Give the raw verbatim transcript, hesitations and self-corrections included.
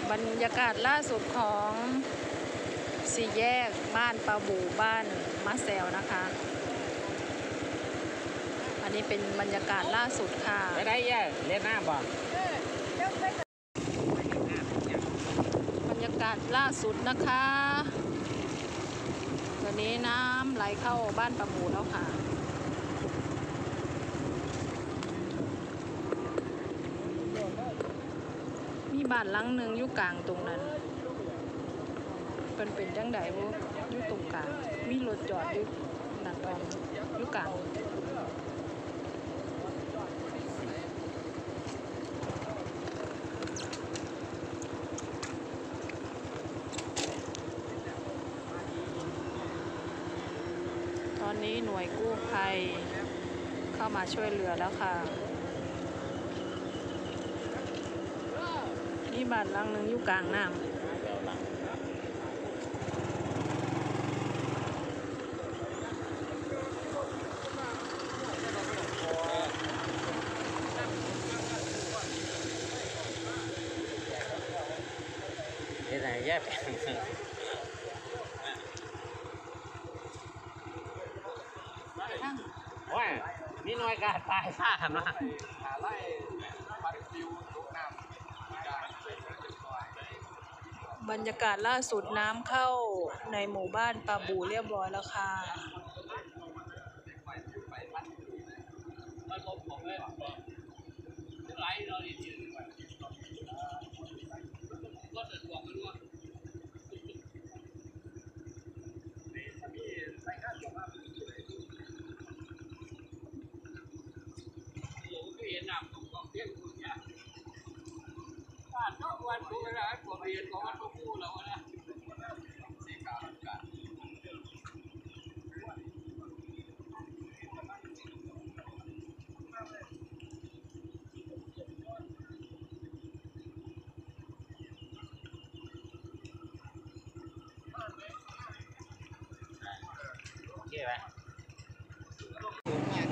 บรรยากาศล่าสุดของสี่แยกบ้านปาบูบ้านมะแซวนะคะอันนี้เป็นบรรยากาศล่าสุดค่ะไปได้เย่เล่นน้ำบ่บรรยากาศล่าสุดนะคะตอนนี้น้ำไหลเข้าบ้านปาบูแล้วค่ะมีบ้านหลังหนึ่งอยู่กลางตรงนั้นเป็นเป็นจังไดบ่อยู่ตรงกลางมีรถจอดอยู่นั่นตอนอยู่กลางตอนนี้หน่วยกู้ภัยเข้ามาช่วยเหลือแล้วค่ะนี่บ้านหลังหนึ่งอยู่กลางน้ำเล่นไหนแย่ว่ามีหน่วยการตายซ่ามาบรรยากาศล่าสุดน้ำเข้าในหมู่บ้านปาบูเรียบร้อยแล้วค่ะบ้านนอกวันผู้บริหารผู้บริหารของวัดพระผู้เราเนี่ยโอเคไหม